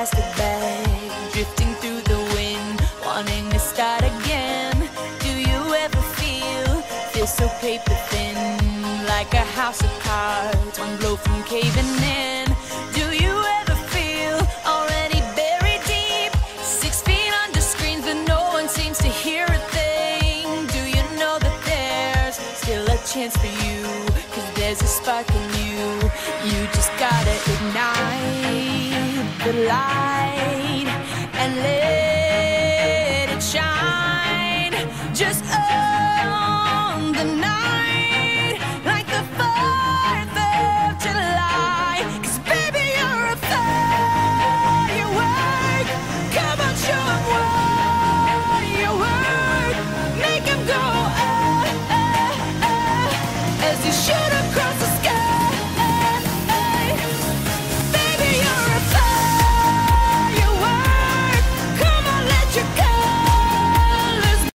plastic bag, drifting through the wind, wanting to start again. Do you ever feel so paper thin, like a house of cards, one blow from caving in? Do you ever feel already buried deep, 6 feet under screens, but no one seems to hear a thing? Do you know that there's still a chance for you, 'cause there's a spark in you? You just gotta ignite the light.